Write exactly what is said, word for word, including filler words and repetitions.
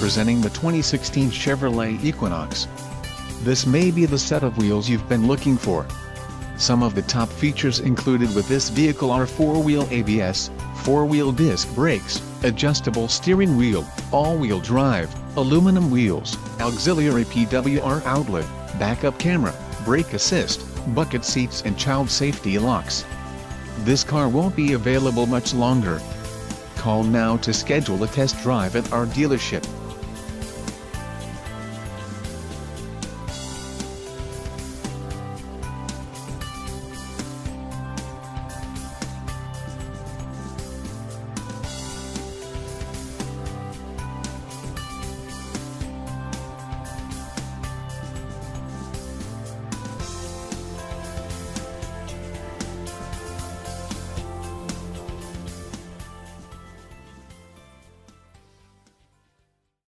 presenting the twenty sixteen Chevrolet Equinox. This may be the set of wheels you've been looking for. Some of the top features included with this vehicle are four-wheel A B S, four-wheel disc brakes, adjustable steering wheel, all-wheel drive, aluminum wheels, auxiliary P W R outlet, backup camera, brake assist, bucket seats and child safety locks. This car won't be available much longer. Call now to schedule a test drive at our dealership.